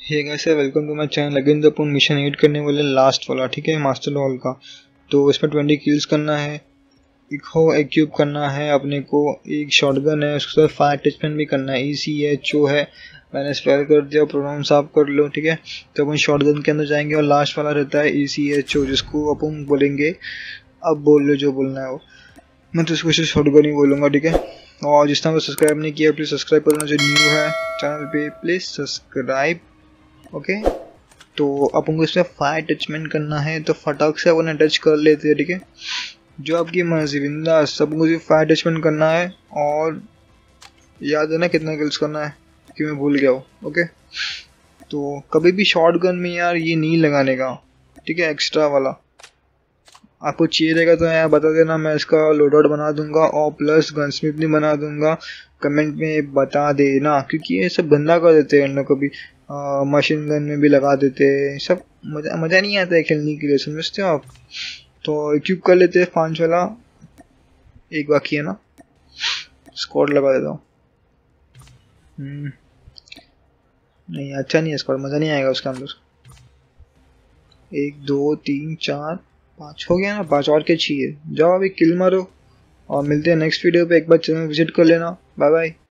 Hey guys, welcome to my channel. Again तो अपन mission 8 करने वाले लास्ट वाला, ठीक है, मास्टर हॉल का। तो इसमें 20 किल्स करना है, एक हो एक्यूब करना है अपने को, एक शॉटगन है, उसके साथ फायर अटैचमेंट भी करना है। ECHO है, मैंने स्पेल कर दिया, प्रोनाउंस आप कर लो, ठीक है। तो अपन शॉटगन के अंदर जाएंगे और लास्ट वाला रहता है ECHO, जिसको अपन बोलेंगे, अब बोल लो जो बोलना है वो। मैं तो इसको शॉटगन ही बोलूँगा, ठीक है। और जिसने वो सब्सक्राइब नहीं किया प्लीज़ सब्सक्राइब करना, जो न्यू है चैनल पे प्लीज़ सब्सक्राइब, ओके। तो अपन को इसमें फायर अटैचमेंट करना है, तो फटाक से अपन अटैच कर लेते हैं, ठीक है। जो आपकी मर्जी, बिंदास, सब को सिर्फ फायर अटैचमेंट करना है। और याद है ना कितना किल्स करना है, कि मैं भूल गया हूँ, ओके। तो कभी भी शॉर्ट गन में यार ये नहीं लगाने का, ठीक है, एक्स्ट्रा वाला। आपको चाहिए रहेगा तो यार बता देना, मैं इसका लोड आउट बना दूंगा और प्लस गनस्मिथ भी बना दूंगा। कमेंट में बता देना, क्योंकि ये सब गंदा कर देते हैं लोग, कभी मशीन गन में भी लगा देते हैं सब। मज़ा नहीं आता है खेलने के लिए, समझते हो आप। तो इक्विप कर लेते हैं 5 वाला, एक बाकी है ना, स्क्वाड लगा देता हूँ। नहीं, अच्छा नहीं है स्क्वाड, मज़ा नहीं आएगा उसके अंदर। 1 2 3 4 5 हो गया ना, 5 और क्या चाहिए। जाओ अभी किल मारो और मिलते हैं नेक्स्ट वीडियो पे। एक बार चैनल विजिट कर लेना। Bye bye.